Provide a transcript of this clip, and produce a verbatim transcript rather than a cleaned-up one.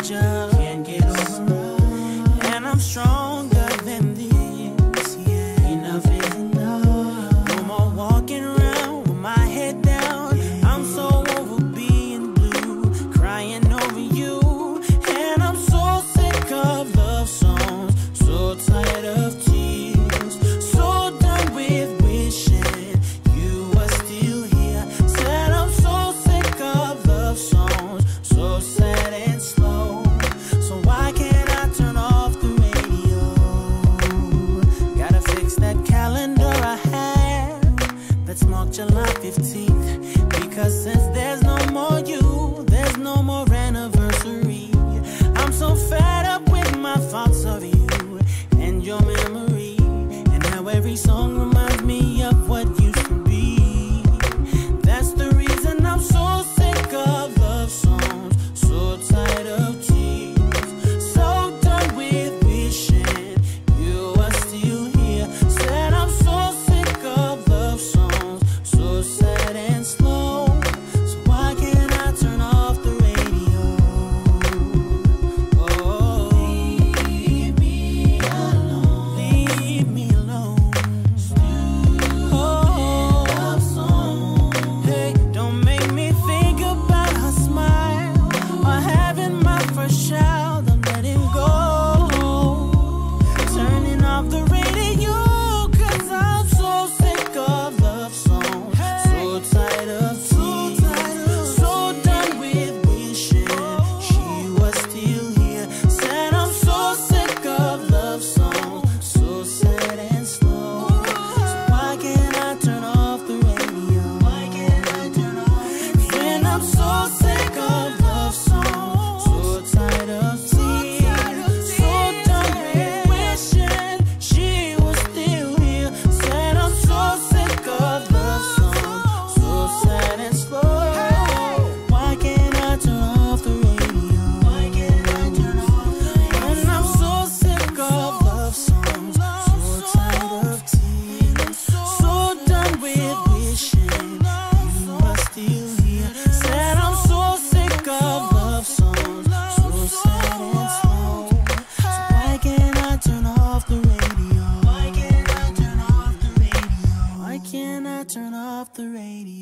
just can't get over us. And I'm stronger than this, yeah. Enough is enough. No more walking around with my head down, yeah. I'm so over being blue, crying over you. And I'm so sick of love songs, so tired of tears, so done with wishing you were still here. Said I'm so sick of love songs, so sad and slow. So why can't I turn off the radio? Gotta fix that calendar I have that's marked July fifteenth, because since there's no more you, there's no more anniversary. I'm so fed up with my thoughts of you and your memory, and how every song reminds me of what used to be. That's the reason I'm so sick of love songs, so tired of tears, so done with wishing you were still here. Said I'm so sick of love songs, so sad and slow. So why can't I turn off the radio? Oh, leave me alone, leave me alone. Oh, love song. Hey, don't make me think about her smile or having my first child. I'm letting go, turning off the radio, 'cause I'm so sick of love songs, so tired of tears, so done with wishing she was still here. Said I'm so sick of love songs, so sad and slow. So why can't I turn off the radio? Why can't I turn off? When I'm so sick of love songs, so tired of tears, so done with wishing she was still here. Said I'm so sick of love songs, so sad and slow. Why can't I turn off the radio? Why can't I turn off the radio? When I'm so sick of love songs, so tired of tears, so done with wishing you were still here. Said I'm so sick of love songs, so sad and slow. So why can't I turn off the radio? Why can't I turn off the radio? Why can't I turn off the radio?